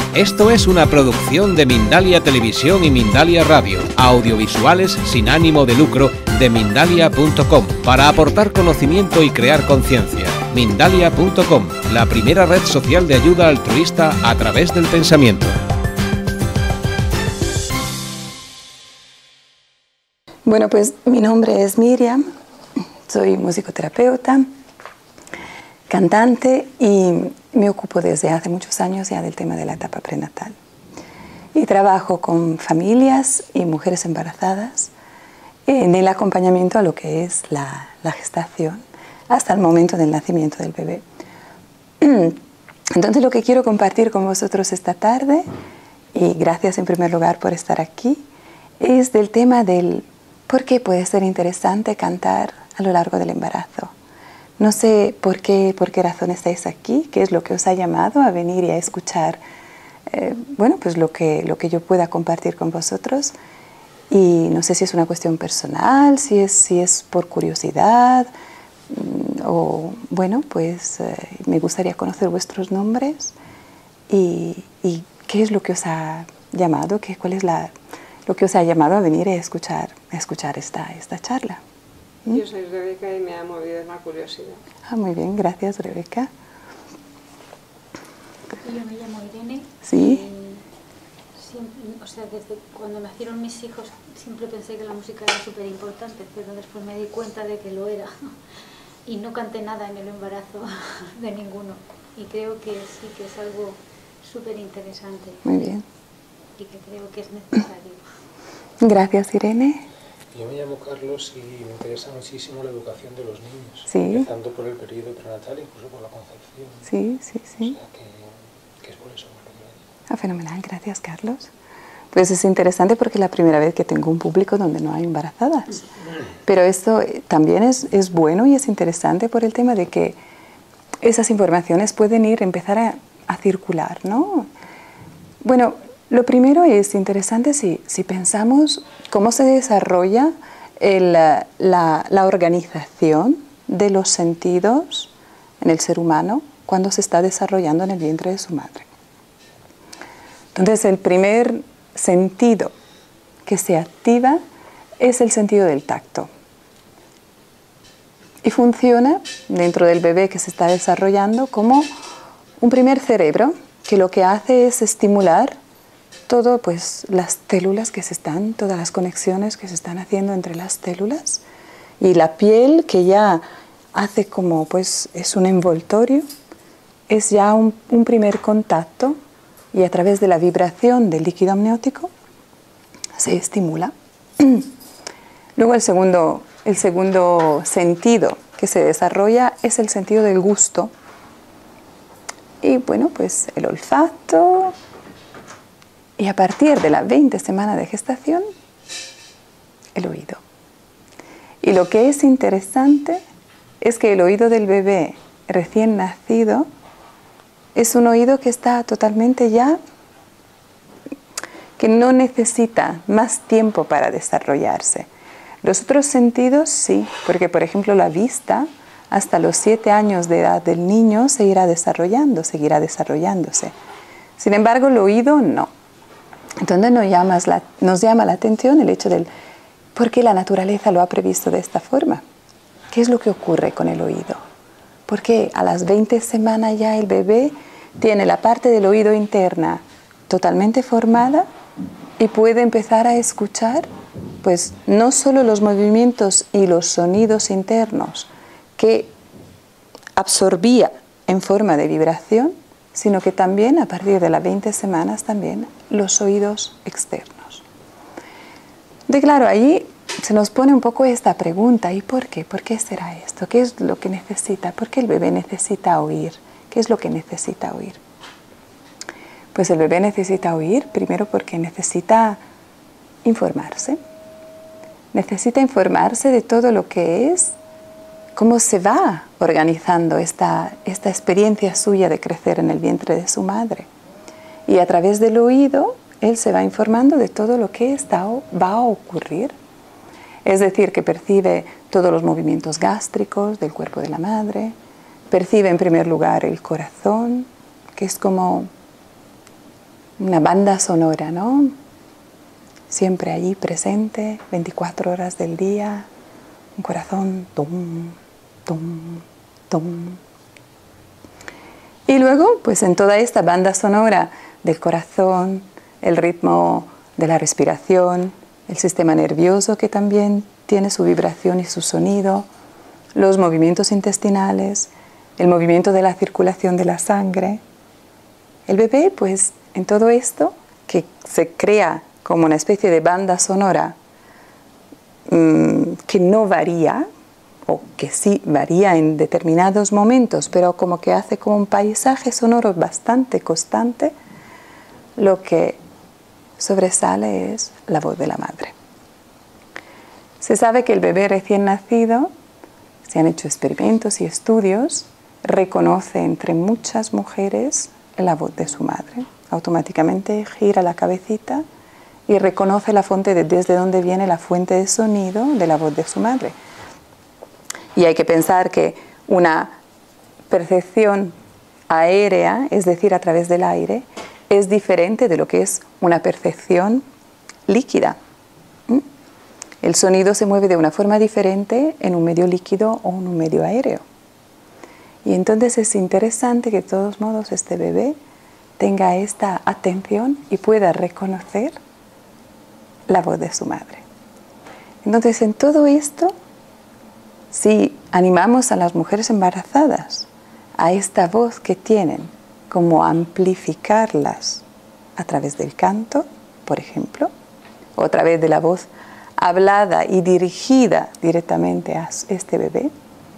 Esto es una producción de Mindalia Televisión y Mindalia Radio, audiovisuales sin ánimo de lucro de Mindalia.com, para aportar conocimiento y crear conciencia. Mindalia.com, la primera red social de ayuda altruista a través del pensamiento. Bueno, pues mi nombre es Miriam, soy musicoterapeuta, cantante y me ocupo desde hace muchos años ya del tema de la etapa prenatal. Y trabajo con familias y mujeres embarazadas en el acompañamiento a lo que es la gestación hasta el momento del nacimiento del bebé. Entonces lo que quiero compartir con vosotros esta tarde, y gracias en primer lugar por estar aquí, es del tema del por qué puede ser interesante cantar a lo largo del embarazo. No sé por qué razón estáis aquí, qué es lo que os ha llamado a venir y a escuchar bueno, pues lo que yo pueda compartir con vosotros. Y no sé si es una cuestión personal, si es por curiosidad, o bueno, pues me gustaría conocer vuestros nombres y qué es lo que os ha llamado, cuál es lo que os ha llamado a venir a escuchar esta charla. Yo soy Rebeca y me ha movido la curiosidad. Ah, muy bien, gracias Rebeca. Yo me llamo Irene. Sí. O sea, desde cuando nacieron mis hijos siempre pensé que la música era súper importante, pero después me di cuenta de que lo era. Y no canté nada en el embarazo de ninguno. Y creo que sí que es algo súper interesante. Muy bien. Y que creo que es necesario. Gracias Irene. Yo me llamo Carlos y me interesa muchísimo la educación de los niños, sí. Empezando por el periodo prenatal, incluso por la concepción. Sí. O sea que es por eso. Ah, fenomenal, gracias Carlos. Pues es interesante porque es la primera vez que tengo un público donde no hay embarazadas. Pero esto también es bueno y es interesante por el tema de que esas informaciones pueden empezar a circular, ¿no? Bueno, lo primero es interesante si pensamos cómo se desarrolla la organización de los sentidos en el ser humano cuando se está desarrollando en el vientre de su madre. Entonces, el primer sentido que se activa es el sentido del tacto. Y funciona dentro del bebé que se está desarrollando como un primer cerebro que lo que hace es estimular todo, pues, las células todas las conexiones que se están haciendo entre las células, y la piel que ya hace como, pues, es un envoltorio, es ya un primer contacto, y a través de la vibración del líquido amniótico se estimula. Luego el segundo sentido que se desarrolla es el sentido del gusto, y bueno, pues el olfato. Y a partir de la 20 semana de gestación, el oído. Y lo que es interesante es que el oído del bebé recién nacido es un oído que está totalmente ya, que no necesita más tiempo para desarrollarse. Los otros sentidos sí, porque por ejemplo la vista, hasta los 7 años de edad del niño seguirá desarrollándose. Sin embargo, el oído no. Entonces nos llama la atención el hecho del por qué la naturaleza lo ha previsto de esta forma. ¿Qué es lo que ocurre con el oído? Porque a las 20 semanas ya el bebé tiene la parte del oído interna totalmente formada y puede empezar a escuchar, pues, no solo los movimientos y los sonidos internos que absorbía en forma de vibración, sino que también a partir de las 20 semanas también los oídos externos. De claro, ahí se nos pone un poco esta pregunta, ¿y por qué? ¿Por qué será esto? ¿Qué es lo que necesita? ¿Por qué el bebé necesita oír? ¿Qué es lo que necesita oír? Pues el bebé necesita oír primero porque necesita informarse. Necesita informarse de todo lo que es, cómo se va organizando esta experiencia suya de crecer en el vientre de su madre. Y a través del oído, él se va informando de todo lo que va a ocurrir. Es decir, que percibe todos los movimientos gástricos del cuerpo de la madre, percibe en primer lugar el corazón, que es como una banda sonora, ¿no? Siempre allí presente, 24 horas del día, un corazón, tum, tum, tum. Y luego, pues en toda esta banda sonora del corazón, el ritmo de la respiración, el sistema nervioso que también tiene su vibración y su sonido, los movimientos intestinales, el movimiento de la circulación de la sangre. El bebé, pues en todo esto, que se crea como una especie de banda sonora que no varía, o que sí varía en determinados momentos, pero como que hace como un paisaje sonoro bastante constante, lo que sobresale es la voz de la madre. Se sabe que el bebé recién nacido, se han hecho experimentos y estudios, reconoce entre muchas mujeres la voz de su madre. Automáticamente gira la cabecita y reconoce la fuente desde donde viene la fuente de sonido de la voz de su madre. Y hay que pensar que una percepción aérea, es decir, a través del aire, es diferente de lo que es una percepción líquida. El sonido se mueve de una forma diferente en un medio líquido o en un medio aéreo. Y entonces es interesante que de todos modos este bebé tenga esta atención y pueda reconocer la voz de su madre. Entonces en todo esto, si animamos a las mujeres embarazadas a esta voz que tienen, como amplificarlas a través del canto, por ejemplo, o a través de la voz hablada y dirigida directamente a este bebé,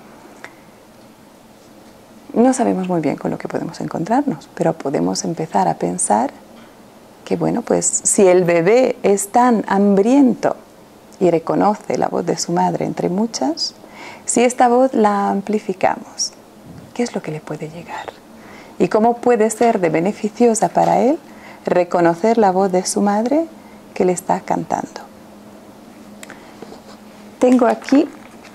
no sabemos muy bien con lo que podemos encontrarnos, pero podemos empezar a pensar que, bueno, pues si el bebé es tan hambriento y reconoce la voz de su madre entre muchas, si esta voz la amplificamos, ¿qué es lo que le puede llegar? ¿Y cómo puede ser de beneficiosa para él reconocer la voz de su madre que le está cantando? Tengo aquí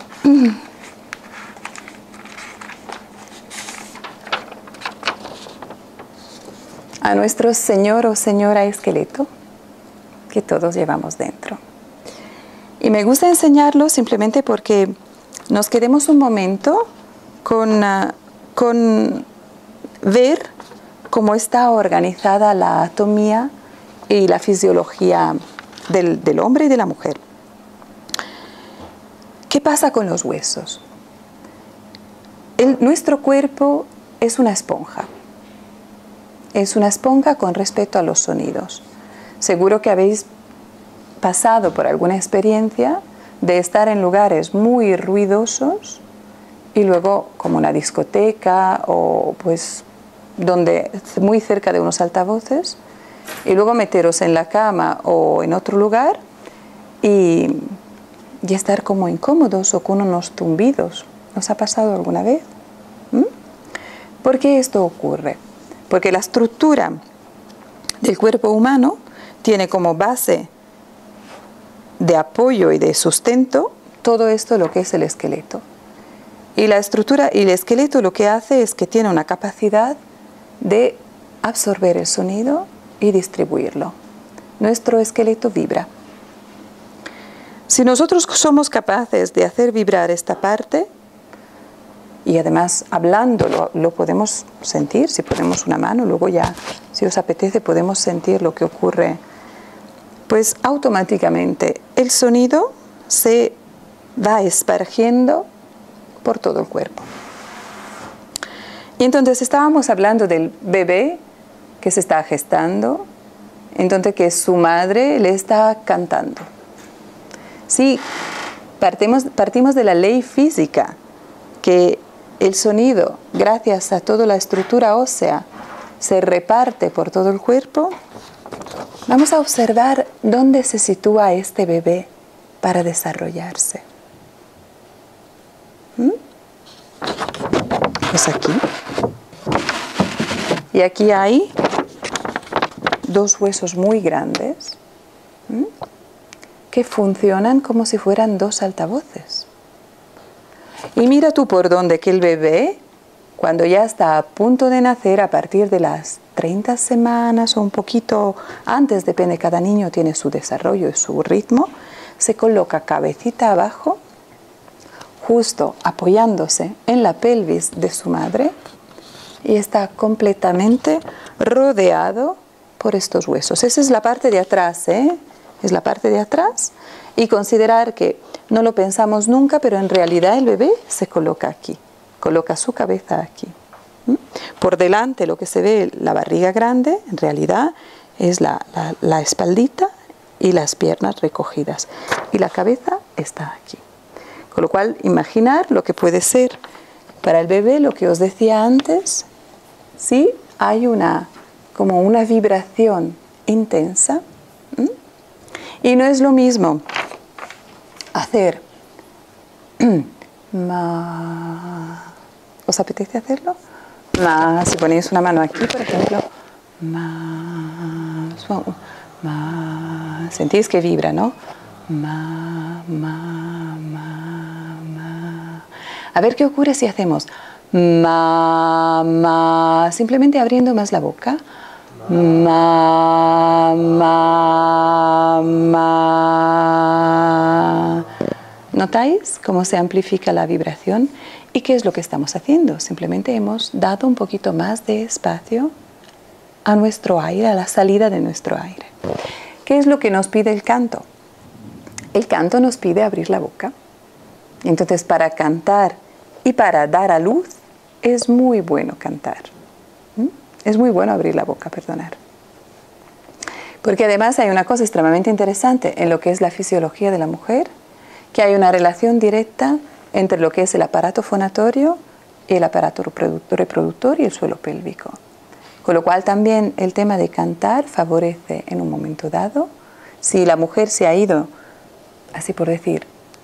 a nuestro señor o señora esqueleto que todos llevamos dentro. Y me gusta enseñarlo simplemente porque nos quedemos un momento con ver cómo está organizada la anatomía y la fisiología del hombre y de la mujer. ¿Qué pasa con los huesos? Nuestro cuerpo es una esponja. Es una esponja con respecto a los sonidos. Seguro que habéis pasado por alguna experiencia de estar en lugares muy ruidosos y luego como una discoteca o pues donde muy cerca de unos altavoces y luego meteros en la cama o en otro lugar y estar como incómodos o con unos zumbidos. ¿Nos ha pasado alguna vez? ¿Por qué esto ocurre? Porque la estructura del cuerpo humano tiene como base de apoyo y de sustento todo esto lo que es el esqueleto. Y la estructura y el esqueleto lo que hace es que tiene una capacidad de absorber el sonido y distribuirlo. Nuestro esqueleto vibra. Si nosotros somos capaces de hacer vibrar esta parte, y además hablando lo podemos sentir, si ponemos una mano, luego ya, si os apetece, podemos sentir lo que ocurre, pues automáticamente el sonido se va esparciendo por todo el cuerpo. Y entonces estábamos hablando del bebé que se está gestando, entonces que su madre le está cantando. Sí, partimos de la ley física, que el sonido, gracias a toda la estructura ósea, se reparte por todo el cuerpo. Vamos a observar dónde se sitúa este bebé para desarrollarse. Pues aquí. Y aquí hay dos huesos muy grandes que funcionan como si fueran dos altavoces. Y mira tú por dónde que el bebé Cuando ya está a punto de nacer, a partir de las 30 semanas o un poquito antes, depende, cada niño tiene su desarrollo y su ritmo, se coloca cabecita abajo, justo apoyándose en la pelvis de su madre, y está completamente rodeado por estos huesos. Esa es la parte de atrás, ¿eh? Es la parte de atrás. Y considerar que no lo pensamos nunca, pero en realidad el bebé se coloca aquí, coloca su cabeza aquí. Por delante lo que se ve, la barriga grande, en realidad es la espaldita y las piernas recogidas. Y la cabeza está aquí. Con lo cual, imaginar lo que puede ser para el bebé, lo que os decía antes, sí hay como una vibración intensa. Y no es lo mismo hacer ma. ¿Os apetece hacerlo? Ma. Si ponéis una mano aquí, por ejemplo, ma. Ma. Sentís que vibra, ¿no? Ma, ma, ma, ma. A ver qué ocurre si hacemos ma, ma, simplemente abriendo más la boca. Ma, ma, ma. ¿Notáis cómo se amplifica la vibración? ¿Y qué es lo que estamos haciendo? Simplemente hemos dado un poquito más de espacio a nuestro aire, a la salida de nuestro aire. ¿Qué es lo que nos pide el canto? El canto nos pide abrir la boca. Entonces, para cantar y para dar a luz, es muy bueno cantar. Es muy bueno abrir la boca, perdonar. Porque además hay una cosa extremadamente interesante en lo que es la fisiología de la mujer, que hay una relación directa entre lo que es el aparato fonatorio y el aparato reproductor y el suelo pélvico. Con lo cual también el tema de cantar favorece en un momento dado. Si la mujer se ha ido, así por decir,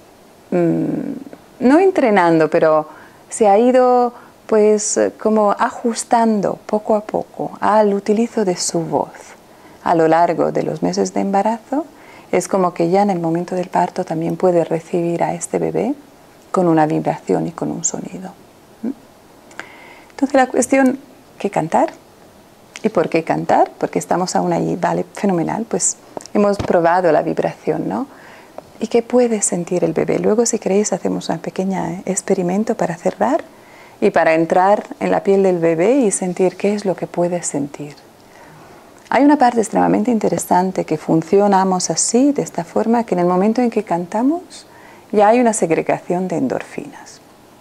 no entrenando, pero se ha ido pues como ajustando poco a poco al utilizo de su voz a lo largo de los meses de embarazo, es como que ya en el momento del parto también puede recibir a este bebé con una vibración y con un sonido. Entonces la cuestión, ¿qué cantar? ¿Y por qué cantar? Porque estamos aún allí, vale, fenomenal, pues hemos probado la vibración, ¿no? ¿Y qué puede sentir el bebé? Luego, si queréis, hacemos un pequeño experimento para cerrar y para entrar en la piel del bebé y sentir qué es lo que puede sentir. Hay una parte extremadamente interesante que funcionamos así, de esta forma, que en el momento en que cantamos ya hay una segregación de endorfinas.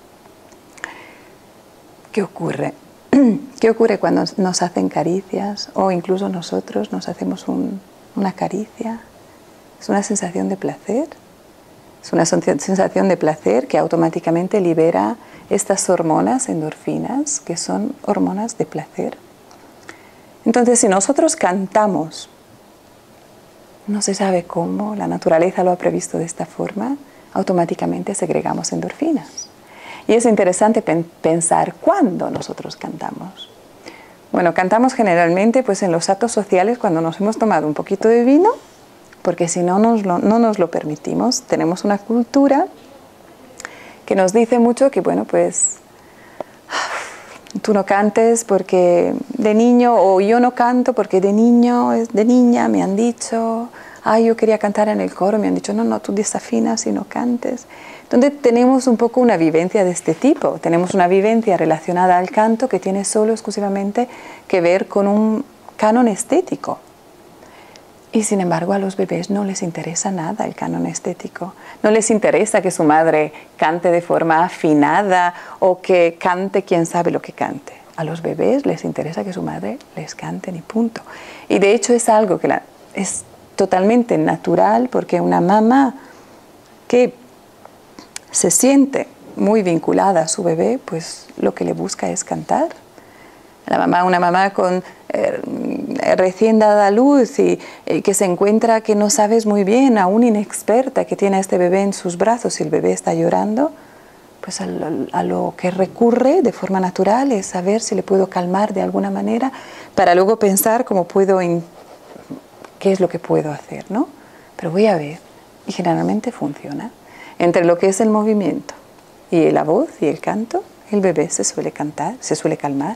¿Qué ocurre? ¿Qué ocurre cuando nos hacen caricias o incluso nosotros nos hacemos una caricia? Es una sensación de placer. Es una sensación de placer que automáticamente libera estas hormonas endorfinas, que son hormonas de placer. Entonces, si nosotros cantamos, no se sabe cómo, la naturaleza lo ha previsto de esta forma, automáticamente segregamos endorfinas. Y es interesante pensar cuándo nosotros cantamos. Bueno, cantamos generalmente pues, en los actos sociales cuando nos hemos tomado un poquito de vino, porque si no, no nos lo permitimos. Tenemos una cultura que nos dice mucho que, bueno, pues tú no cantes porque de niño, o yo no canto porque de niño, de niña me han dicho, yo quería cantar en el coro, me han dicho, no, tú desafinas y no cantes. Entonces tenemos un poco una vivencia de este tipo, tenemos una vivencia relacionada al canto que tiene solo exclusivamente que ver con un canon estético. Y sin embargo a los bebés no les interesa nada el canon estético. No les interesa que su madre cante de forma afinada o que cante quién sabe lo que cante. A los bebés les interesa que su madre les cante y punto. Y de hecho es algo que es totalmente natural porque una mamá que se siente muy vinculada a su bebé, pues lo que le busca es cantar. Una mamá con recién dada a luz y que se encuentra que no sabes muy bien, aún inexperta, que tiene a este bebé en sus brazos y el bebé está llorando, pues a lo que recurre de forma natural es saber si le puedo calmar de alguna manera para luego pensar qué es lo que puedo hacer, ¿no? Pero voy a ver, y generalmente funciona. Entre lo que es el movimiento y la voz y el canto, el bebé se suele calmar.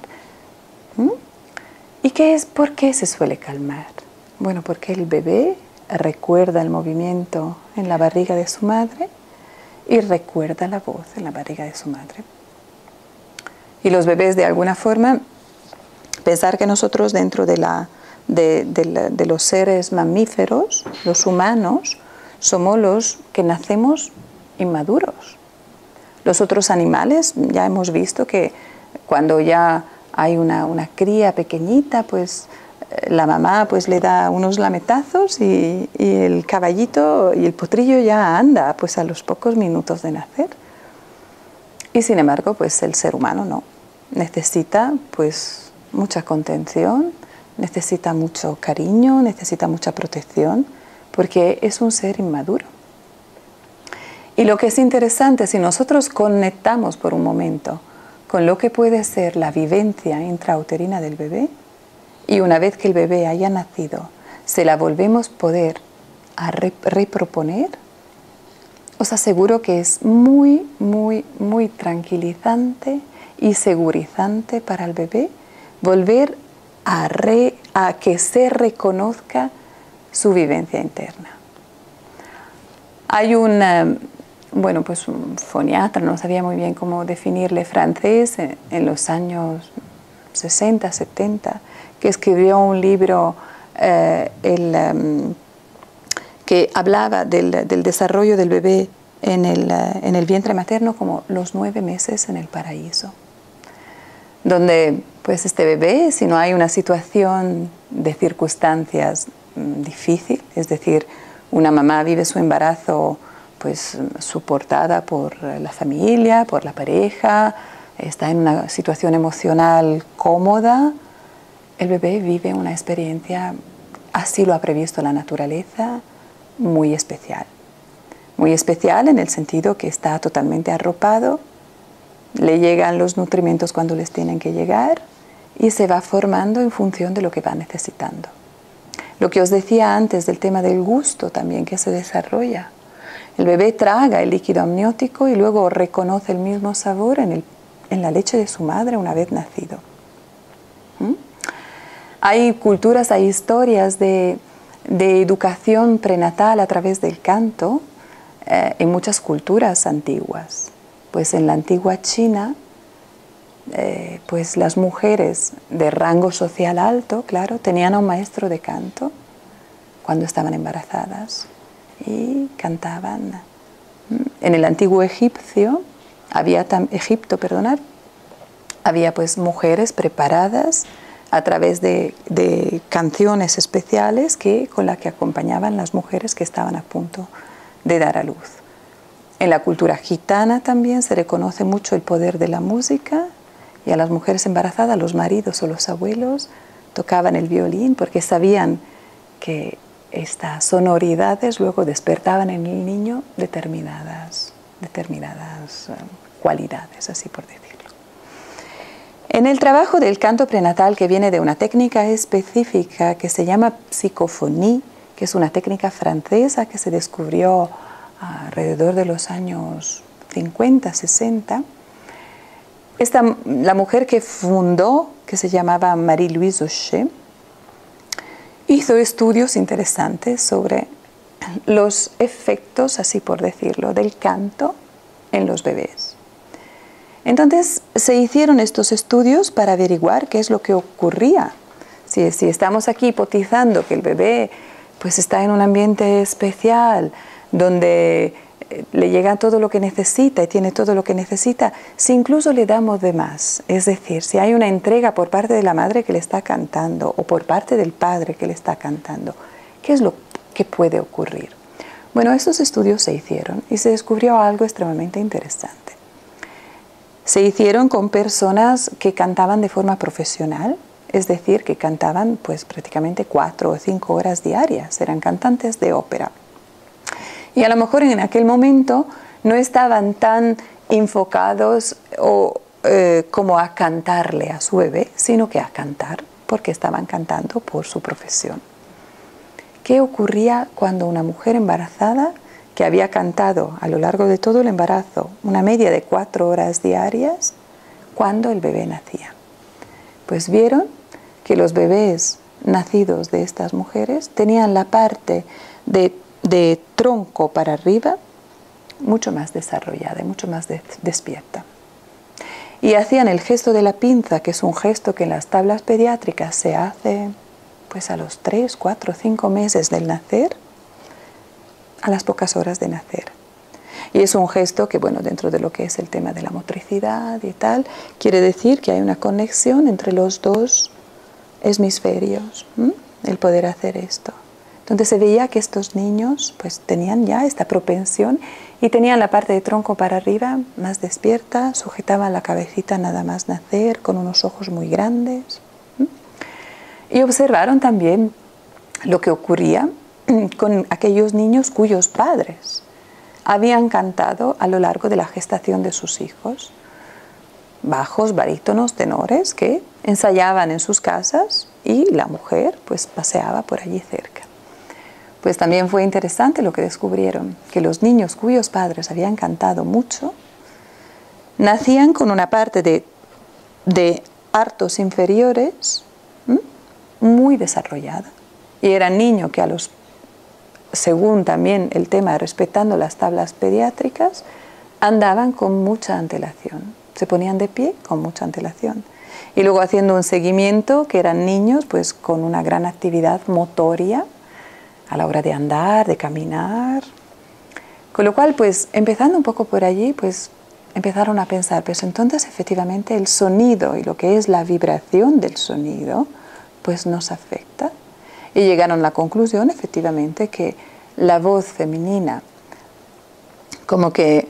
¿Y por qué se suele calmar? Bueno, porque el bebé recuerda el movimiento en la barriga de su madre y recuerda la voz en la barriga de su madre. Y los bebés, de alguna forma, pensar que nosotros dentro de los seres mamíferos, los humanos, somos los que nacemos inmaduros. Los otros animales, ya hemos visto que cuando ya hay una cría pequeñita, pues la mamá pues le da unos lametazos y el caballito y el potrillo ya anda pues a los pocos minutos de nacer. Y sin embargo, pues el ser humano no. Necesita pues mucha contención, necesita mucho cariño, necesita mucha protección, porque es un ser inmaduro. Y lo que es interesante, si nosotros conectamos por un momento con lo que puede ser la vivencia intrauterina del bebé, y una vez que el bebé haya nacido, se la volvemos poder a reproponer, os aseguro que es muy, muy, muy tranquilizante y segurizante para el bebé volver a que se reconozca su vivencia interna. Hay un foniatra, no sabía muy bien cómo definirle, francés, en los años 60, 70, que escribió un libro que hablaba del desarrollo del bebé en el vientre materno como los 9 meses en el paraíso, donde pues este bebé, si no hay una situación de circunstancias difícil, es decir, una mamá vive su embarazo pues soportada por la familia, por la pareja, está en una situación emocional cómoda, el bebé vive una experiencia, así lo ha previsto la naturaleza, muy especial. Muy especial en el sentido que está totalmente arropado, le llegan los nutrimentos cuando les tienen que llegar y se va formando en función de lo que va necesitando. Lo que os decía antes del tema del gusto también que se desarrolla. El bebé traga el líquido amniótico y luego reconoce el mismo sabor en la leche de su madre una vez nacido. Hay culturas, hay historias de educación prenatal a través del canto en muchas culturas antiguas. Pues en la antigua China, pues las mujeres de rango social alto, claro, tenían a un maestro de canto cuando estaban embarazadas y cantaban. En el antiguo Egipto había pues mujeres preparadas a través de canciones especiales con las que acompañaban las mujeres que estaban a punto de dar a luz. En la cultura gitana también se reconoce mucho el poder de la música y a las mujeres embarazadas, los maridos o los abuelos tocaban el violín porque sabían que estas sonoridades luego despertaban en el niño determinadas cualidades, así por decirlo. En el trabajo del canto prenatal, que viene de una técnica específica que se llama psicofonía, que es una técnica francesa que se descubrió alrededor de los años 50, 60, la mujer que fundó, que se llamaba Marie-Louise Aucher, hizo estudios interesantes sobre los efectos, así por decirlo, del canto en los bebés. Entonces se hicieron estos estudios para averiguar qué es lo que ocurría. Si estamos aquí hipotizando que el bebé pues está en un ambiente especial, donde le llega todo lo que necesita y tiene todo lo que necesita, si incluso le damos de más, es decir, si hay una entrega por parte de la madre que le está cantando o por parte del padre que le está cantando, ¿qué es lo que puede ocurrir? Bueno, estos estudios se hicieron y se descubrió algo extremadamente interesante. Se hicieron con personas que cantaban de forma profesional, es decir, que cantaban pues prácticamente 4 o 5 horas diarias, eran cantantes de ópera. Y a lo mejor en aquel momento no estaban tan enfocados como a cantarle a su bebé, sino que a cantar, porque estaban cantando por su profesión. ¿Qué ocurría cuando una mujer embarazada, que había cantado a lo largo de todo el embarazo una media de 4 horas diarias, cuando el bebé nacía. Pues vieron que los bebés nacidos de estas mujeres tenían la parte de tronco para arriba mucho más desarrollada y mucho más despierta. Y hacían el gesto de la pinza, que es un gesto que en las tablas pediátricas se hace pues a los 3, 4, 5 meses del nacer, a las pocas horas de nacer. Y es un gesto que, bueno, dentro de lo que es el tema de la motricidad y tal, quiere decir que hay una conexión entre los dos hemisferios, el poder hacer esto. Entonces se veía que estos niños pues tenían ya esta propensión y tenían la parte de tronco para arriba más despierta, sujetaban la cabecita nada más nacer, con unos ojos muy grandes. Y observaron también lo que ocurría con aquellos niños cuyos padres habían cantado a lo largo de la gestación de sus hijos, bajos, barítonos, tenores, que ensayaban en sus casas y la mujer pues paseaba por allí cerca. Pues también fue interesante lo que descubrieron, que los niños cuyos padres habían cantado mucho, nacían con una parte de artos inferiores muy desarrollada. Y eran niños que según también el tema, respetando las tablas pediátricas, andaban con mucha antelación. Se ponían de pie con mucha antelación. Y luego haciendo un seguimiento, que eran niños pues con una gran actividad motoria a la hora de andar, de caminar. Con lo cual, pues empezando un poco por allí, pues empezaron a pensar, pues entonces efectivamente el sonido y lo que es la vibración del sonido, pues nos afecta. Y llegaron a la conclusión, efectivamente, que la voz femenina como que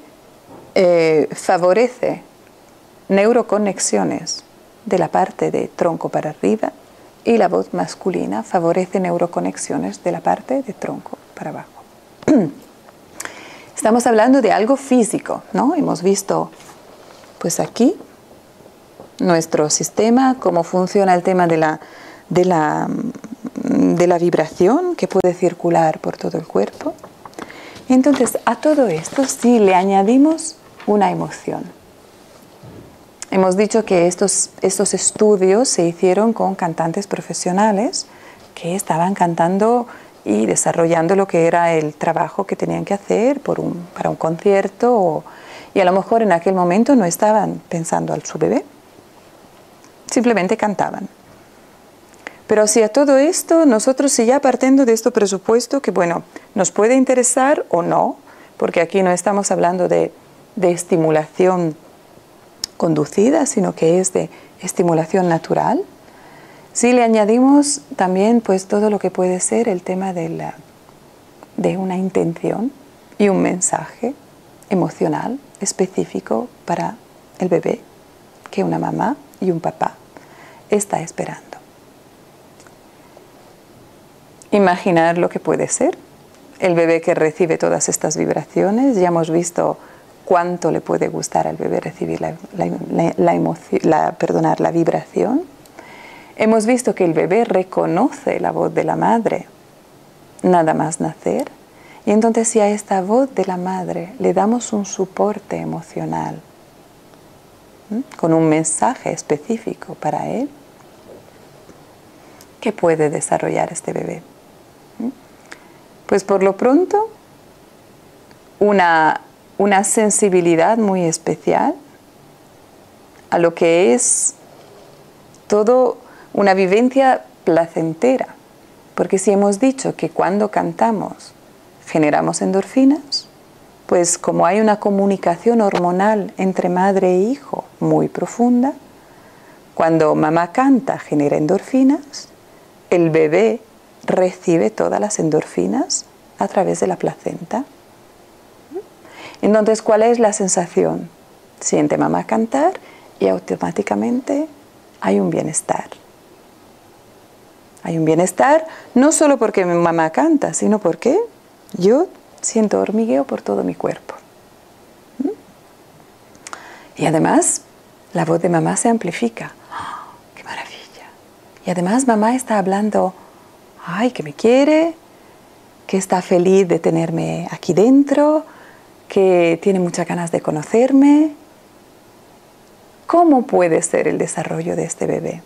favorece neuroconexiones de la parte de tronco para arriba y la voz masculina favorece neuroconexiones de la parte de tronco para abajo. Estamos hablando de algo físico, ¿no? Hemos visto, pues aquí, nuestro sistema, cómo funciona el tema de la vibración que puede circular por todo el cuerpo. Entonces, a todo esto sí le añadimos una emoción. Hemos dicho que estos estudios se hicieron con cantantes profesionales que estaban cantando y desarrollando lo que era el trabajo que tenían que hacer para un concierto y a lo mejor en aquel momento no estaban pensando a su bebé, simplemente cantaban. Pero si a todo esto, nosotros si ya partiendo de este presupuesto que, bueno, nos puede interesar o no, porque aquí no estamos hablando de estimulación conducida, sino que es de estimulación natural, si le añadimos también pues todo lo que puede ser el tema de una intención y un mensaje emocional específico para el bebé que una mamá y un papá está esperando. Imaginar lo que puede ser el bebé que recibe todas estas vibraciones. Ya hemos visto cuánto le puede gustar al bebé recibir la vibración. Hemos visto que el bebé reconoce la voz de la madre nada más nacer. Y entonces si a esta voz de la madre le damos un soporte emocional con un mensaje específico para él, ¿qué puede desarrollar este bebé? Pues por lo pronto, una sensibilidad muy especial a lo que es todo una vivencia placentera. Porque si hemos dicho que cuando cantamos generamos endorfinas, pues como hay una comunicación hormonal entre madre e hijo muy profunda, cuando mamá canta genera endorfinas, el bebé recibe todas las endorfinas a través de la placenta. Entonces, ¿cuál es la sensación? Siente mamá cantar y automáticamente hay un bienestar. Hay un bienestar no solo porque mi mamá canta, sino porque yo siento hormigueo por todo mi cuerpo. Y además, la voz de mamá se amplifica. ¡Oh, ¡qué maravilla! Y además mamá está hablando, ¡ay, que me quiere! Que está feliz de tenerme aquí dentro, que tiene muchas ganas de conocerme. ¿Cómo puede ser el desarrollo de este bebé?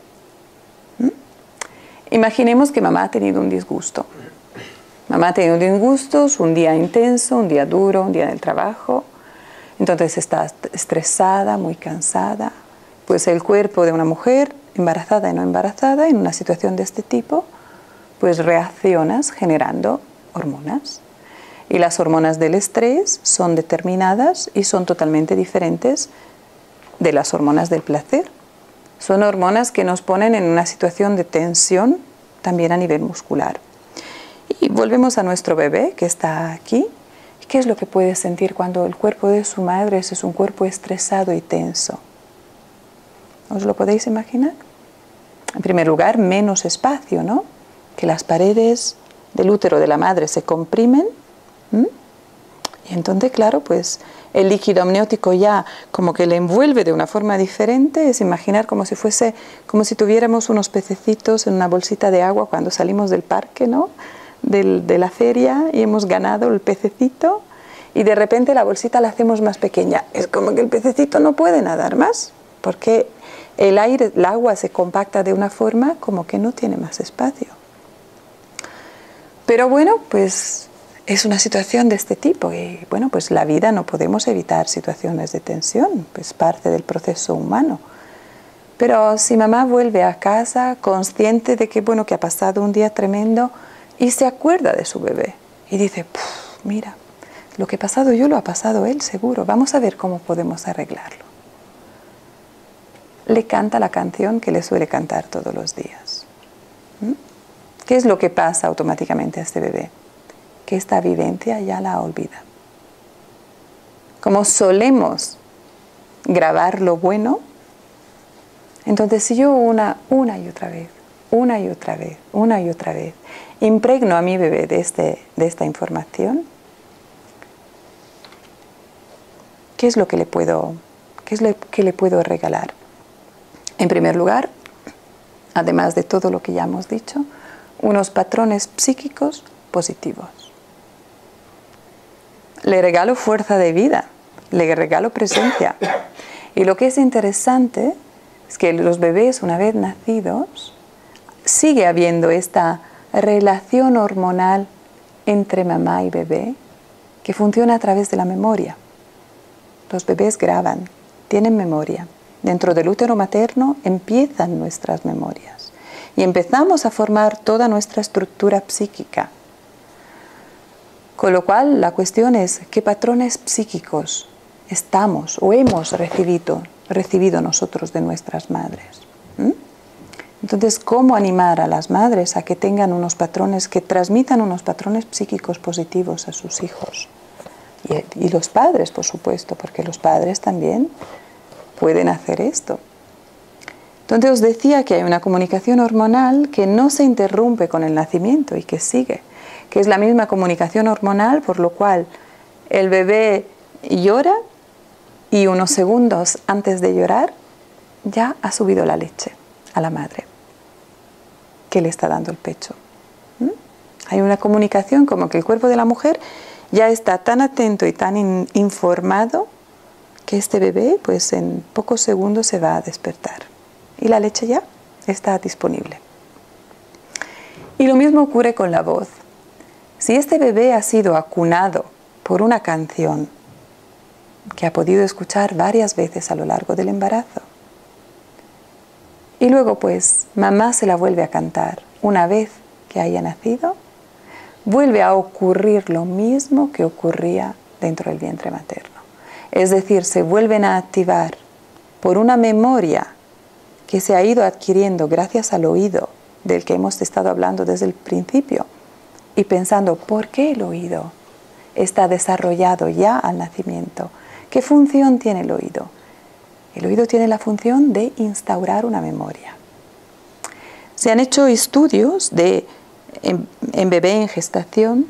Imaginemos que mamá ha tenido un disgusto. Mamá ha tenido disgustos, un día intenso, un día duro, un día en el trabajo. Entonces está estresada, muy cansada. Pues el cuerpo de una mujer, embarazada y no embarazada, en una situación de este tipo, pues reaccionas generando hormonas. Y las hormonas del estrés son determinadas y son totalmente diferentes de las hormonas del placer. Son hormonas que nos ponen en una situación de tensión también a nivel muscular. Y volvemos a nuestro bebé que está aquí. ¿Qué es lo que puede sentir cuando el cuerpo de su madre es un cuerpo estresado y tenso? ¿Os lo podéis imaginar? En primer lugar, menos espacio, ¿no? Que las paredes del útero de la madre se comprimen. Y entonces, claro, pues el líquido amniótico ya como que le envuelve de una forma diferente. Es imaginar como si fuese, como si tuviéramos unos pececitos en una bolsita de agua cuando salimos del parque, ¿no? De la feria y hemos ganado el pececito y de repente la bolsita la hacemos más pequeña. Es como que el pececito no puede nadar más porque el agua se compacta de una forma como que no tiene más espacio. Pero bueno, pues es una situación de este tipo y bueno, pues la vida no podemos evitar situaciones de tensión, pues parte del proceso humano. Pero si mamá vuelve a casa consciente de que bueno, que ha pasado un día tremendo y se acuerda de su bebé y dice, mira, lo que he pasado yo lo ha pasado él seguro, vamos a ver cómo podemos arreglarlo. Le canta la canción que le suele cantar todos los días. ¿Qué es lo que pasa automáticamente a este bebé? Que esta vivencia ya la olvida. Como solemos grabar lo bueno, entonces si yo una y otra vez, impregno a mi bebé de esta información, ¿qué es lo que le puedo regalar? En primer lugar, además de todo lo que ya hemos dicho, unos patrones psíquicos positivos. Le regalo fuerza de vida, le regalo presencia. Y lo que es interesante es que los bebés, una vez nacidos, sigue habiendo esta relación hormonal entre mamá y bebé que funciona a través de la memoria. Los bebés graban, tienen memoria. Dentro del útero materno empiezan nuestras memorias y empezamos a formar toda nuestra estructura psíquica. Con lo cual la cuestión es qué patrones psíquicos estamos o hemos recibido nosotros de nuestras madres. Entonces, ¿cómo animar a las madres a que tengan unos patrones, que transmitan unos patrones psíquicos positivos a sus hijos? Y los padres, por supuesto, porque los padres también pueden hacer esto. Entonces os decía que hay una comunicación hormonal que no se interrumpe con el nacimiento y que sigue, que es la misma comunicación hormonal por lo cual el bebé llora y unos segundos antes de llorar ya ha subido la leche a la madre que le está dando el pecho. Hay una comunicación como que el cuerpo de la mujer ya está tan atento y tan informado que este bebé pues en pocos segundos se va a despertar y la leche ya está disponible. Y lo mismo ocurre con la voz. Si este bebé ha sido acunado por una canción que ha podido escuchar varias veces a lo largo del embarazo y luego pues mamá se la vuelve a cantar una vez que haya nacido, vuelve a ocurrir lo mismo que ocurría dentro del vientre materno. Es decir, se vuelven a activar por una memoria que se ha ido adquiriendo gracias al oído del que hemos estado hablando desde el principio y pensando, ¿por qué el oído está desarrollado ya al nacimiento? ¿Qué función tiene el oído? El oído tiene la función de instaurar una memoria. Se han hecho estudios en bebé en gestación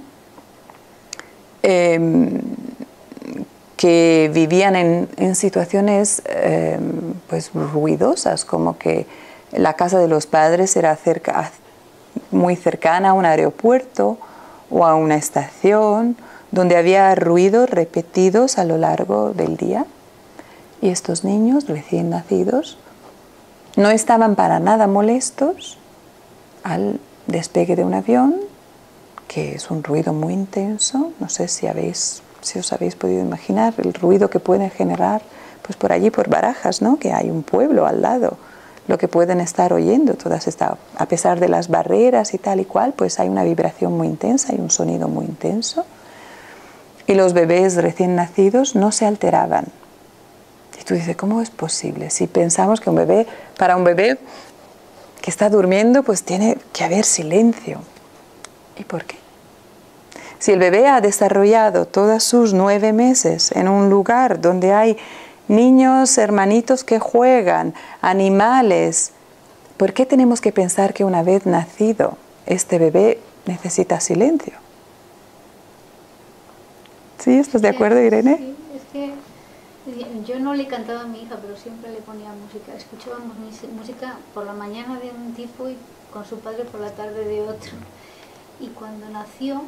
que vivían en situaciones pues ruidosas, como que la casa de los padres era muy cercana a un aeropuerto o a una estación donde había ruidos repetidos a lo largo del día. Y estos niños recién nacidos no estaban para nada molestos al despegue de un avión, que es un ruido muy intenso. No sé si os habéis podido imaginar el ruido que puede generar pues por allí, por Barajas, ¿no? Que hay un pueblo al lado, lo que pueden estar oyendo, a pesar de las barreras y tal y cual, pues hay una vibración muy intensa, hay un sonido muy intenso. Y los bebés recién nacidos no se alteraban. Y tú dices, ¿cómo es posible? Si pensamos que para un bebé que está durmiendo, pues tiene que haber silencio. ¿Y por qué? Si el bebé ha desarrollado todos sus 9 meses en un lugar donde hay niños, hermanitos que juegan, animales, ¿por qué tenemos que pensar que una vez nacido este bebé necesita silencio? ¿Sí? ¿Estás de acuerdo, Irene? Sí, es que yo no le cantaba a mi hija, pero siempre le ponía música. Escuchábamos música por la mañana de un tipo y con su padre por la tarde de otro. Y cuando nació,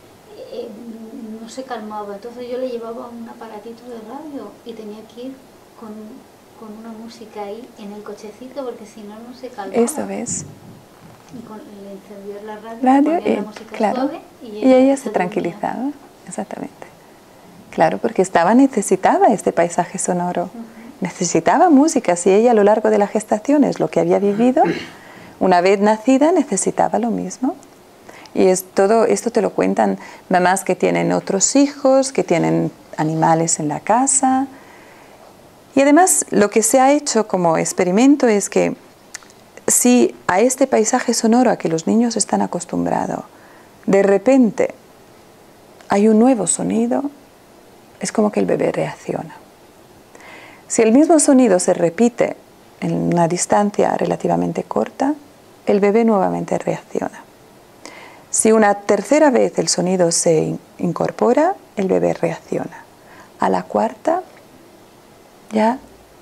no se calmaba. Entonces yo le llevaba un aparatito de radio y tenía que ir con una música ahí en el cochecito porque si no, no se calmaba. Eso ves. Y le encendía la radio ponía la música claro, suave y ella se tranquilizaba. Exactamente. Claro, porque necesitaba este paisaje sonoro. Necesitaba música. Si ella a lo largo de la gestación es lo que había vivido, una vez nacida necesitaba lo mismo. Y todo esto te lo cuentan mamás que tienen otros hijos, que tienen animales en la casa. Y además lo que se ha hecho como experimento es que si a este paisaje sonoro a que los niños están acostumbrados, de repente hay un nuevo sonido, es como que el bebé reacciona. Si el mismo sonido se repite en una distancia relativamente corta, el bebé nuevamente reacciona. Si una tercera vez el sonido se incorpora, el bebé reacciona. A la cuarta, ya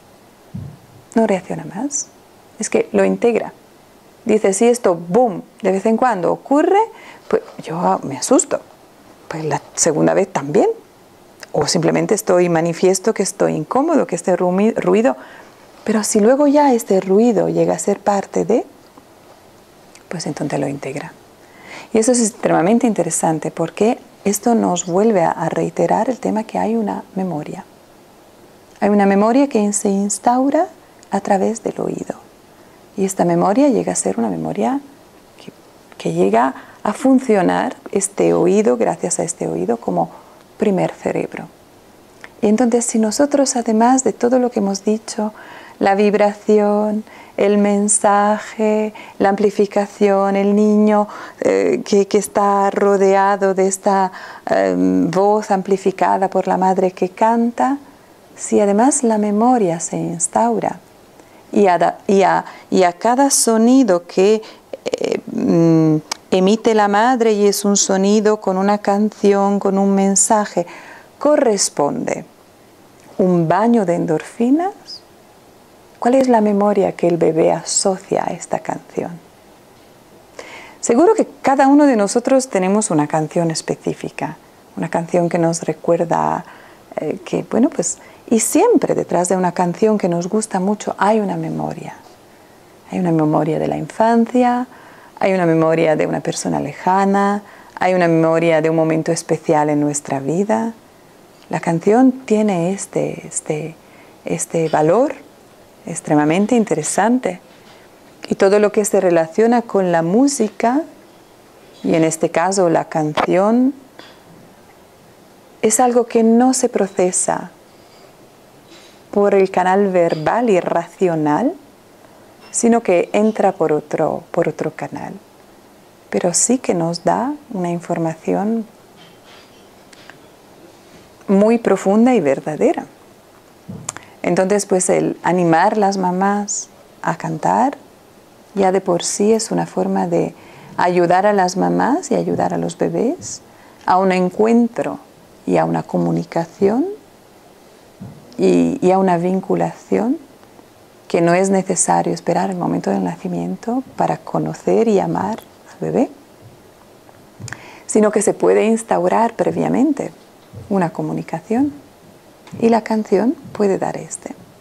no reacciona más. Es que lo integra. Dice, si esto, boom, de vez en cuando ocurre, pues yo me asusto. Pues la segunda vez también. O simplemente manifiesto que estoy incómodo, que este ruido. Pero si luego ya este ruido llega a ser parte de, pues entonces lo integra. Y eso es extremadamente interesante porque esto nos vuelve a reiterar el tema que hay una memoria. Hay una memoria que se instaura a través del oído. Y esta memoria llega a ser una memoria que llega a funcionar este oído, gracias a este oído, como primer cerebro. Y entonces si nosotros, además de todo lo que hemos dicho, la vibración, el mensaje, la amplificación, el niño que está rodeado de esta voz amplificada por la madre que canta, si además la memoria se instaura y a cada sonido que emite la madre y es un sonido con una canción, con un mensaje, corresponde un baño de endorfinas, ¿cuál es la memoria que el bebé asocia a esta canción? Seguro que cada uno de nosotros tenemos una canción específica, una canción que nos recuerda que, bueno, pues, y siempre detrás de una canción que nos gusta mucho hay una memoria. Hay una memoria de la infancia, hay una memoria de una persona lejana, hay una memoria de un momento especial en nuestra vida. La canción tiene este valor extremadamente interesante. Y todo lo que se relaciona con la música, y en este caso la canción, es algo que no se procesa por el canal verbal y racional, sino que entra por otro canal. Pero sí que nos da una información muy profunda y verdadera. Entonces, pues el animar a las mamás a cantar ya de por sí es una forma de ayudar a las mamás y ayudar a los bebés a un encuentro y a una comunicación y a una vinculación que no es necesario esperar el momento del nacimiento para conocer y amar al bebé, sino que se puede instaurar previamente una comunicación y la canción puede dar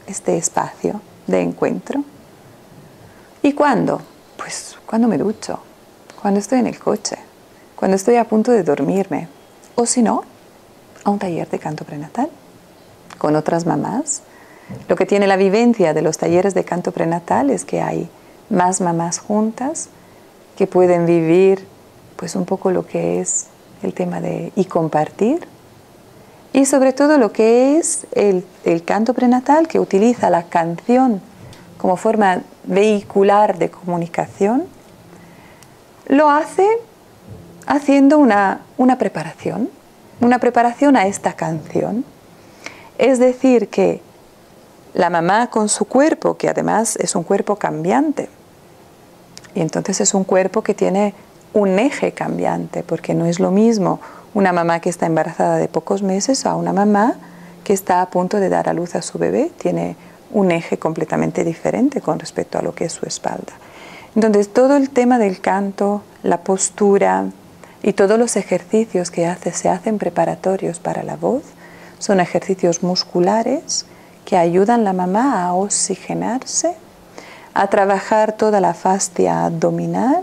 este espacio de encuentro. ¿Y cuándo? Pues cuando me ducho, cuando estoy en el coche, cuando estoy a punto de dormirme, o si no, a un taller de canto prenatal con otras mamás. Lo que tiene la vivencia de los talleres de canto prenatal es que hay más mamás juntas que pueden vivir pues un poco lo que es el tema de y compartir, y sobre todo lo que es el canto prenatal, que utiliza la canción como forma vehicular de comunicación. Lo hace haciendo una preparación a esta canción. Es decir, que la mamá con su cuerpo, que además es un cuerpo cambiante, y entonces es un cuerpo que tiene un eje cambiante, porque no es lo mismo una mamá que está embarazada de pocos meses a una mamá que está a punto de dar a luz a su bebé. Tiene un eje completamente diferente con respecto a lo que es su espalda. Entonces todo el tema del canto, la postura y todos los ejercicios que se hacen preparatorios para la voz son ejercicios musculares que ayudan a la mamá a oxigenarse, a trabajar toda la fascia abdominal,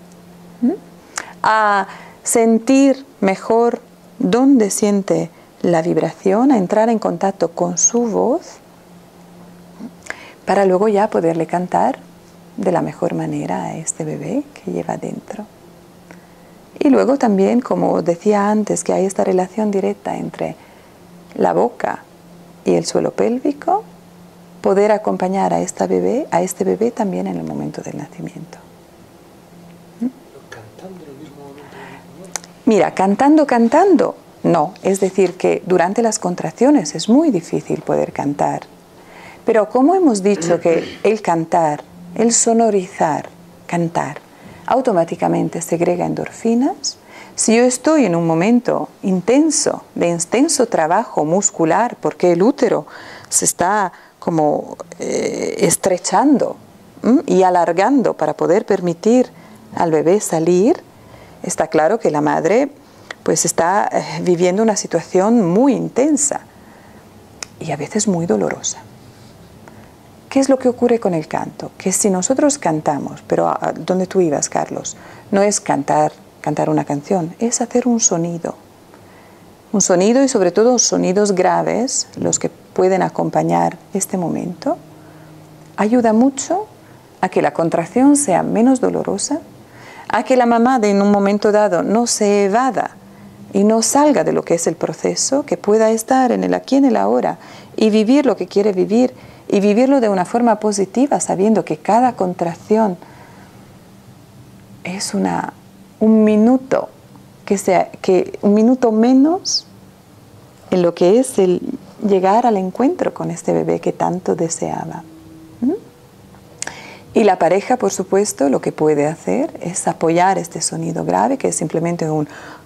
a sentir mejor dónde siente la vibración, a entrar en contacto con su voz, para luego ya poderle cantar de la mejor manera a este bebé que lleva dentro. Y luego también, como decía antes, que hay esta relación directa entre la boca y el suelo pélvico, poder acompañar a este bebé también en el momento del nacimiento. ¿Cantando en el mismo momento del nacimiento? Mira, cantando, no. Es decir, que durante las contracciones es muy difícil poder cantar. Pero como hemos dicho que el cantar, el sonorizar, cantar, automáticamente segrega endorfinas, si yo estoy en un momento intenso, de intenso trabajo muscular, porque el útero se está como estrechando y alargando para poder permitir al bebé salir, está claro que la madre pues está viviendo una situación muy intensa y a veces muy dolorosa. ¿Qué es lo que ocurre con el canto? Que si nosotros cantamos, pero ¿a dónde tú ibas, Carlos? No es cantar una canción, es hacer un sonido. Un sonido y sobre todo sonidos graves, los que pueden acompañar este momento, ayuda mucho a que la contracción sea menos dolorosa, a que la mamá en un momento dado no se evada y no salga de lo que es el proceso, que pueda estar en el aquí, en el ahora y vivir lo que quiere vivir y vivirlo de una forma positiva, sabiendo que cada contracción es un minuto, un minuto menos en lo que es el llegar al encuentro con este bebé que tanto deseaba. Y la pareja, por supuesto, lo que puede hacer es apoyar este sonido grave, que es simplemente un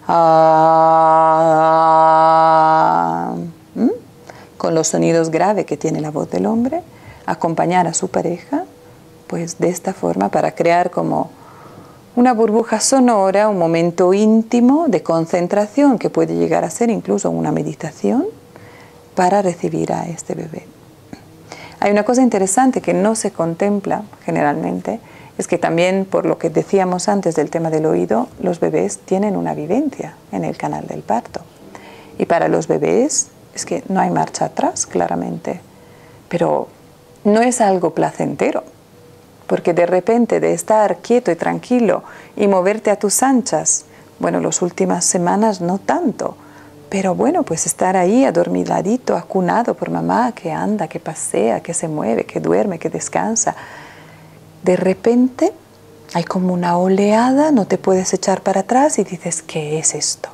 con los sonidos graves que tiene la voz del hombre, acompañar a su pareja, pues de esta forma para crear como una burbuja sonora, un momento íntimo de concentración que puede llegar a ser incluso una meditación para recibir a este bebé. Hay una cosa interesante que no se contempla generalmente, es que también por lo que decíamos antes del tema del oído, los bebés tienen una vivencia en el canal del parto. Y para los bebés es que no hay marcha atrás, claramente, pero no es algo placentero. Porque de repente de estar quieto y tranquilo y moverte a tus anchas, bueno, las últimas semanas no tanto, pero bueno, pues estar ahí adormidadito, acunado por mamá, que anda, que pasea, que se mueve, que duerme, que descansa. De repente hay como una oleada, no te puedes echar para atrás y dices, ¿qué es esto?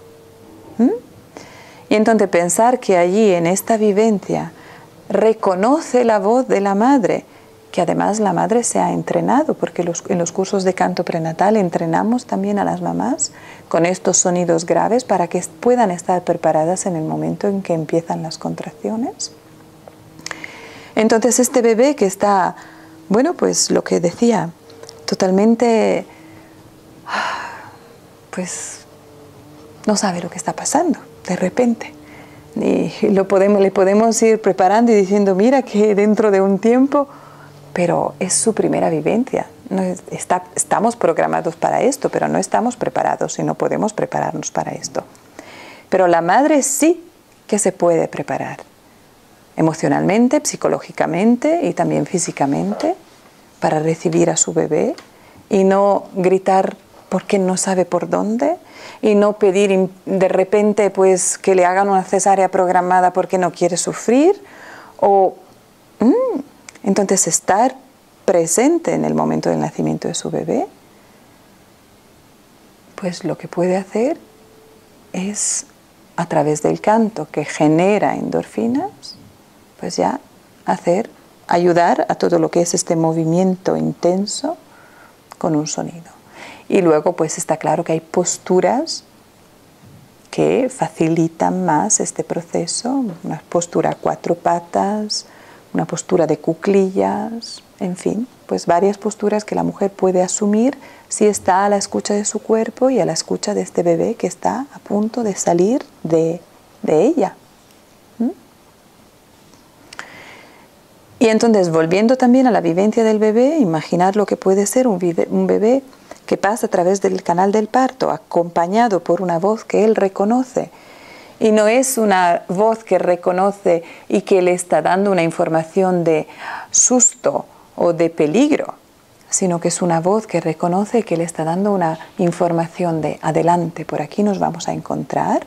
Y entonces pensar que allí en esta vivencia reconoce la voz de la madre, que además la madre se ha entrenado, porque en los cursos de canto prenatal entrenamos también a las mamás con estos sonidos graves para que puedan estar preparadas en el momento en que empiezan las contracciones. Entonces este bebé que está, bueno, pues lo que decía, totalmente, pues no sabe lo que está pasando, de repente. Y le podemos ir preparando y diciendo, mira que dentro de un tiempo, pero es su primera vivencia. No estamos programados para esto, pero no estamos preparados y no podemos prepararnos para esto. Pero la madre sí que se puede preparar, emocionalmente, psicológicamente y también físicamente, para recibir a su bebé y no gritar porque no sabe por dónde, y no pedir de repente pues que le hagan una cesárea programada porque no quiere sufrir, entonces estar presente en el momento del nacimiento de su bebé, pues lo que puede hacer es, a través del canto que genera endorfinas, pues ya ayudar a todo lo que es este movimiento intenso con un sonido. Y luego pues está claro que hay posturas que facilitan más este proceso, una postura a 4 patas, una postura de cuclillas, en fin, pues varias posturas que la mujer puede asumir si está a la escucha de su cuerpo y a la escucha de este bebé que está a punto de salir de ella. Y entonces, volviendo también a la vivencia del bebé, imaginar lo que puede ser un bebé que pasa a través del canal del parto, acompañado por una voz que él reconoce. Y no es una voz que reconoce y que le está dando una información de susto o de peligro, sino que es una voz que reconoce que le está dando una información de adelante, por aquí nos vamos a encontrar.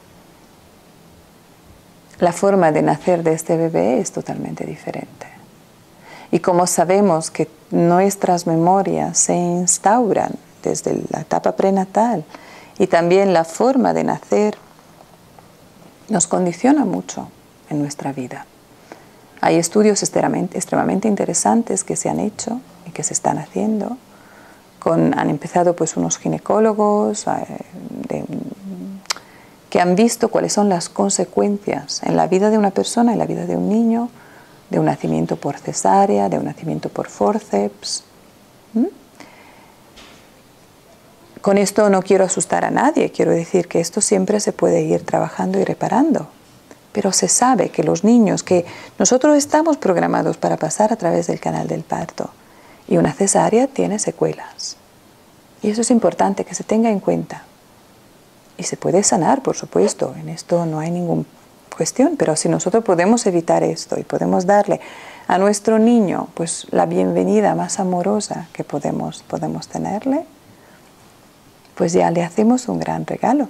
La forma de nacer de este bebé es totalmente diferente. Y como sabemos que nuestras memorias se instauran desde la etapa prenatal y también la forma de nacer nos condiciona mucho en nuestra vida. Hay estudios extremadamente interesantes que se han hecho y que se están haciendo. Han empezado pues unos ginecólogos que han visto cuáles son las consecuencias en la vida de una persona, en la vida de un niño, de un nacimiento por cesárea, de un nacimiento por forceps. Con esto no quiero asustar a nadie, quiero decir que esto siempre se puede ir trabajando y reparando. Pero se sabe que los niños, que nosotros estamos programados para pasar a través del canal del parto, y una cesárea tiene secuelas. Y eso es importante que se tenga en cuenta. Y se puede sanar, por supuesto, en esto no hay ninguna cuestión, pero si nosotros podemos evitar esto y podemos darle a nuestro niño pues la bienvenida más amorosa que podemos tenerle, pues ya le hacemos un gran regalo.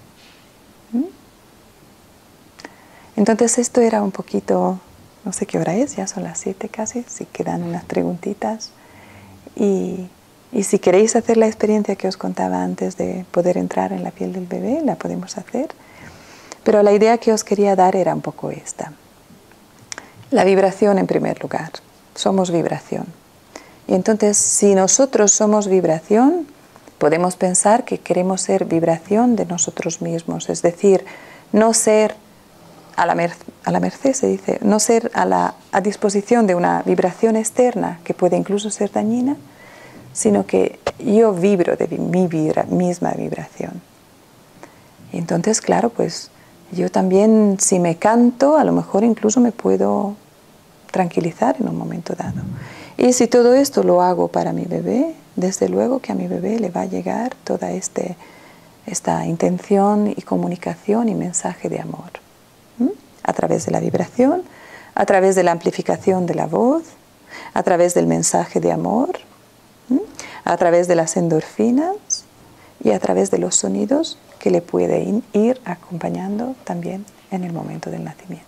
Entonces esto era un poquito, no sé qué hora es, ya son las 7 casi, si quedan unas preguntitas. Y si queréis hacer la experiencia que os contaba antes de poder entrar en la piel del bebé, la podemos hacer. Pero la idea que os quería dar era un poco esta. La vibración en primer lugar. Somos vibración. Y entonces, si nosotros somos vibración, podemos pensar que queremos ser vibración de nosotros mismos. Es decir, no ser a la merced, se dice, no ser a disposición de una vibración externa que puede incluso ser dañina, sino que yo vibro de mi misma vibración. Y entonces, claro, pues yo también, si me canto, a lo mejor incluso me puedo tranquilizar en un momento dado. Y si todo esto lo hago para mi bebé, desde luego que a mi bebé le va a llegar toda esta intención y comunicación y mensaje de amor. A través de la vibración, a través de la amplificación de la voz, a través del mensaje de amor, a través de las endorfinas y a través de los sonidos que le pueden ir acompañando también en el momento del nacimiento.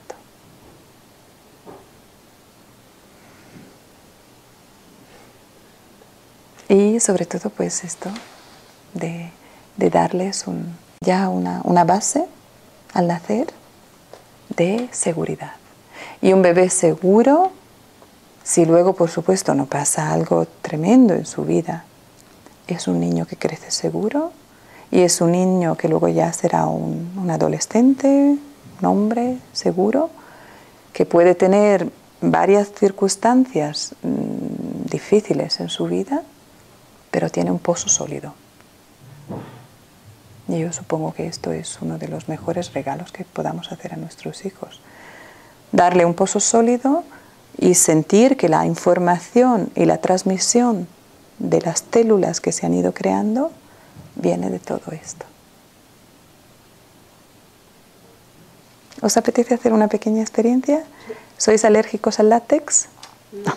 Y sobre todo pues esto de darles una base al nacer de seguridad. Y un bebé seguro, si luego por supuesto no pasa algo tremendo en su vida, es un niño que crece seguro y es un niño que luego ya será un adolescente, un hombre seguro, que puede tener varias circunstancias difíciles en su vida, pero tiene un pozo sólido. Y yo supongo que esto es uno de los mejores regalos que podamos hacer a nuestros hijos. Darle un pozo sólido y sentir que la información y la transmisión de las células que se han ido creando viene de todo esto. ¿Os apetece hacer una pequeña experiencia? ¿Sois alérgicos al látex? No.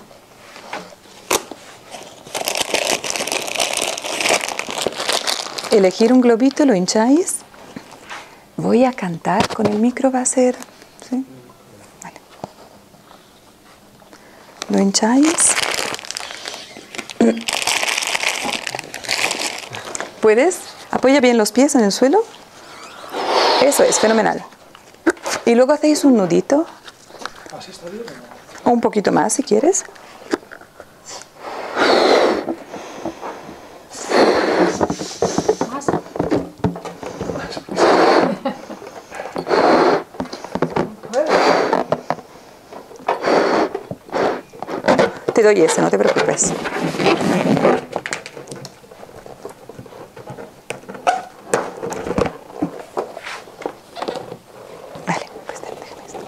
Elegir un globito, lo hincháis. Voy a cantar con el micro, va a ser... ¿sí? Vale. Lo hincháis. ¿Puedes? Apoya bien los pies en el suelo. Eso es, fenomenal. Y luego hacéis un nudito. ¿Así está bien? O un poquito más si quieres. Más. Te doy ese, no te preocupes. Vale, pues déjame esto.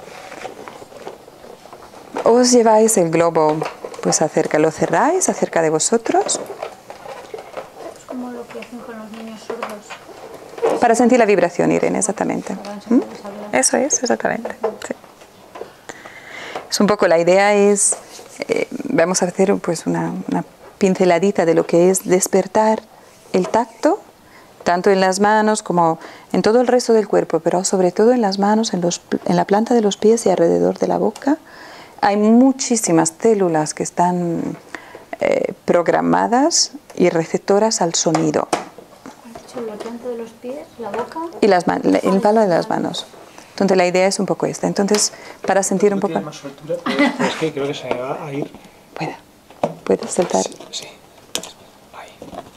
Os lleváis el globo pues cerca, lo cerráis acerca de vosotros Es como lo que hacen con los niños sordos. para sentir la vibración, Irene, exactamente. Para enseñarles a hablar. Eso es, exactamente. Sí. Es un poco, la idea es, vamos a hacer pues una pinceladita de lo que es despertar el tacto, tanto en las manos como en todo el resto del cuerpo, pero sobre todo en las manos, en la planta de los pies y alrededor de la boca. Hay muchísimas células que están programadas y receptoras al sonido. ¿Has dicho la planta de los pies, la boca? Y el palo de las manos. Entonces la idea es un poco esta. Entonces, para sentir un poco... Tiene más soltura, pero es que creo que se me va a ir. ¿Puedes saltar? Sí. Ahí.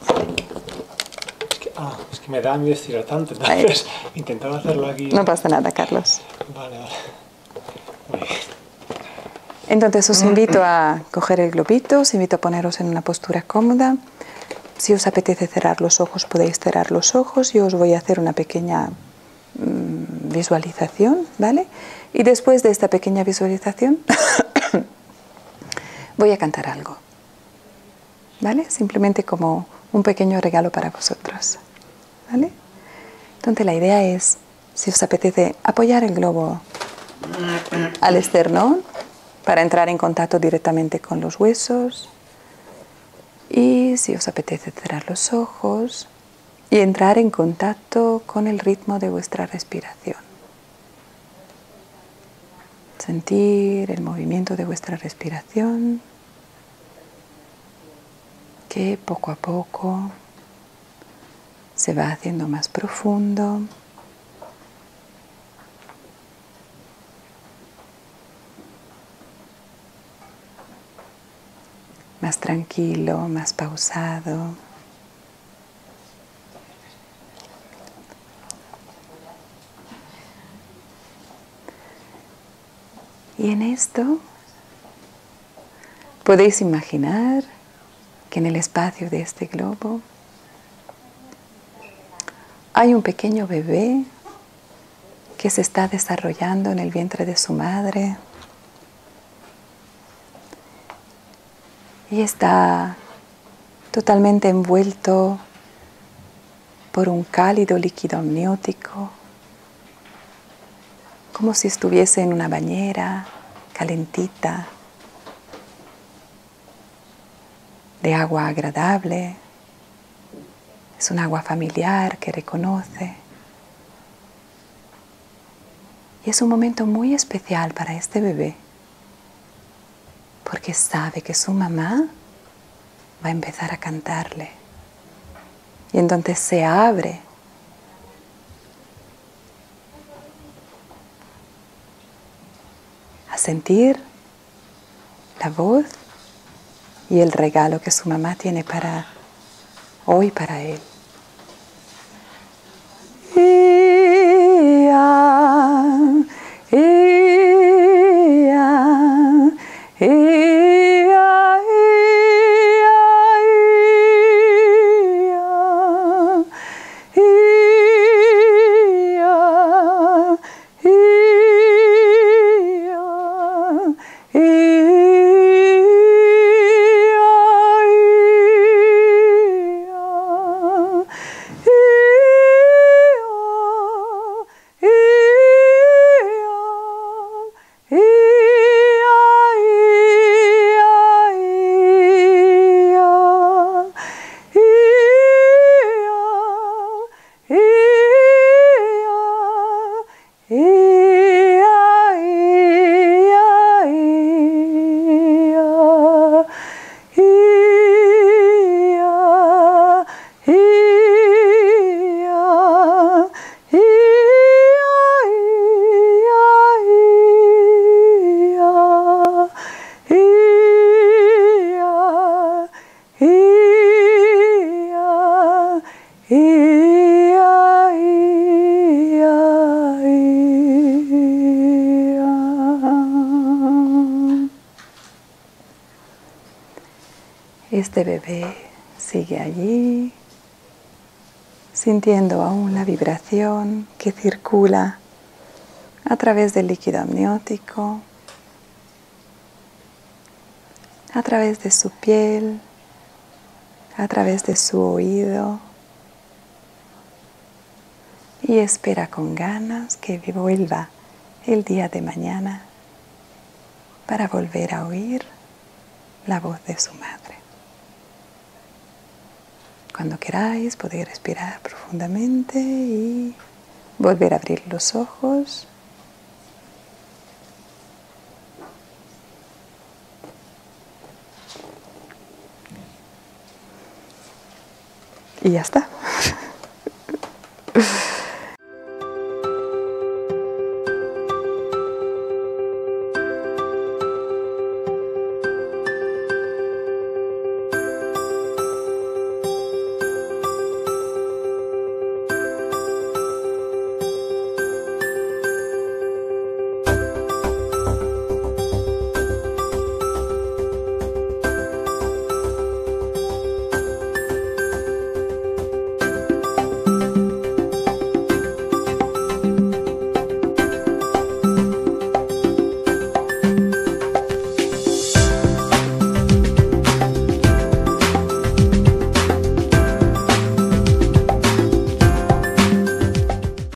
Es que me da miedo estirar tanto, entonces intentaba hacerlo aquí. No pasa nada, Carlos. Vale. Muy bien. Entonces os invito a coger el globito, os invito a poneros en una postura cómoda. Si os apetece cerrar los ojos, podéis cerrar los ojos. Yo os voy a hacer una pequeña visualización, ¿vale? Y después de esta pequeña visualización voy a cantar algo, ¿vale? Simplemente como un pequeño regalo para vosotros, ¿vale? Entonces la idea es, si os apetece, apoyar el globo al esternón para entrar en contacto directamente con los huesos, y si os apetece cerrar los ojos y entrar en contacto con el ritmo de vuestra respiración. Sentir el movimiento de vuestra respiración que poco a poco se va haciendo más profundo. Más tranquilo, más pausado. Y en esto podéis imaginar que en el espacio de este globo hay un pequeño bebé que se está desarrollando en el vientre de su madre y está totalmente envuelto por un cálido líquido amniótico, como si estuviese en una bañera calentita, de agua agradable. Es un agua familiar que reconoce. Y es un momento muy especial para este bebé, porque sabe que su mamá va a empezar a cantarle. Y entonces se abre a sentir la voz y el regalo que su mamá tiene para hoy para él. este bebé sigue allí, sintiendo aún la vibración que circula a través del líquido amniótico, a través de su piel, a través de su oído, y espera con ganas que vuelva el día de mañana para volver a oír la voz de su madre. Cuando queráis podéis respirar profundamente y volver a abrir los ojos. Y ya está.